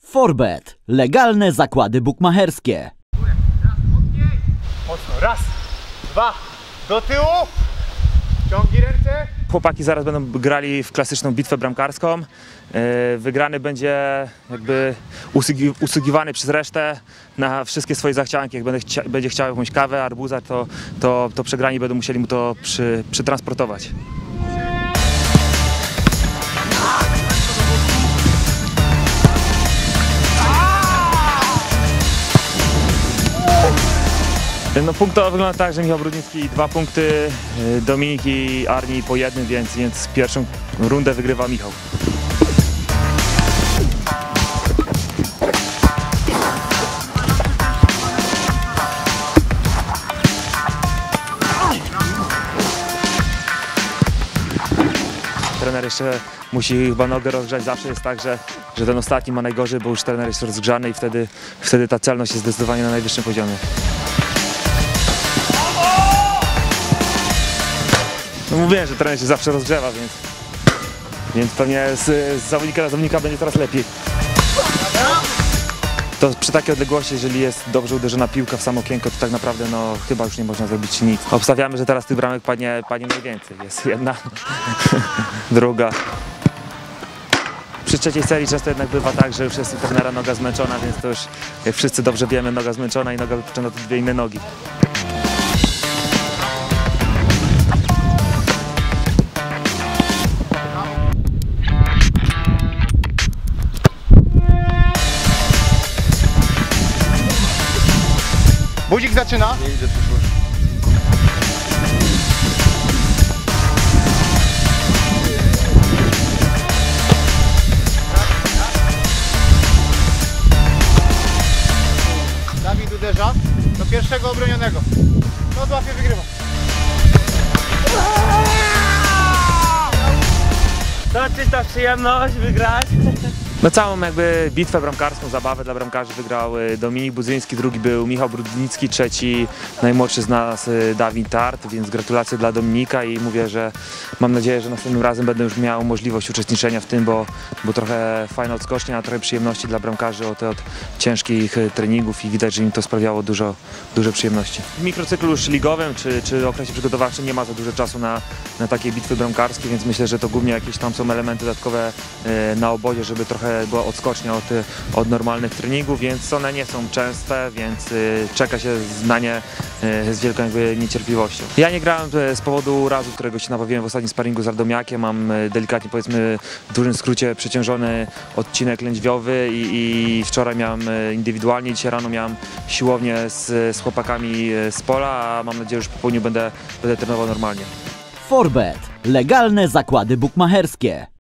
Forbet. Legalne zakłady bukmacherskie. Mocno. Raz, dwa, do tyłu. Ciągnij ręce. Chłopaki zaraz będą grali w klasyczną bitwę bramkarską. Wygrany będzie jakby usługiwany przez resztę na wszystkie swoje zachcianki. Jak będzie chciał jakąś kawę, arbuza, to przegrani będą musieli mu to przytransportować. No, punktowo wygląda tak, że Michał Brudnicki 2 punkty, Dominik i Arni po 1, więc pierwszą rundę wygrywa Michał. Trener jeszcze musi chyba nogę rozgrzać. Zawsze jest tak, że ten ostatni ma najgorzej, bo już trener jest rozgrzany i wtedy ta celność jest zdecydowanie na najwyższym poziomie. No mówiłem, że trener się zawsze rozgrzewa, więc pewnie z zawodnika na zawodnika będzie coraz lepiej. To przy takiej odległości, jeżeli jest dobrze uderzona piłka w samo okienko, to tak naprawdę no, chyba już nie można zrobić nic. Obstawiamy, że teraz tych bramek padnie najwięcej. Jest jedna, druga. Przy trzeciej serii często jednak bywa tak, że już jest u trenera noga zmęczona, więc to już, jak wszyscy dobrze wiemy, noga zmęczona i noga wypuszczona to dwie inne nogi. Budzik zaczyna. Nie idę przyszłość. Dawid uderza do pierwszego obronionego. No złapie, wygrywa. To czysta przyjemność wygrać. No całą jakby bitwę bramkarską, zabawę dla bramkarzy wygrał Dominik Budzyński, drugi był Michał Brudnicki, trzeci najmłodszy z nas Dawid Tart, więc gratulacje dla Dominika i mówię, że mam nadzieję, że następnym razem będę już miał możliwość uczestniczenia w tym, bo trochę fajna odskocznia, a trochę przyjemności dla bramkarzy od ciężkich treningów i widać, że im to sprawiało dużo przyjemności. W mikrocyklu już ligowym czy okresie przygotowawczym nie ma za dużo czasu na takie bitwy bramkarskie, więc myślę, że to głównie jakieś tam są elementy dodatkowe na obozie, żeby trochę była odskocznia od normalnych treningów, więc one nie są częste, więc czeka się na nie z wielką jakby niecierpliwością. Ja nie grałem z powodu urazu, którego się nabawiłem w ostatnim sparingu z Radomiakiem. Mam delikatnie, powiedzmy, w dużym skrócie przeciążony odcinek lędźwiowy i wczoraj miałem indywidualnie, dzisiaj rano miałem siłownię z chłopakami z pola, a mam nadzieję, że już po południu będę trenował normalnie. Forbet. Legalne zakłady bukmacherskie.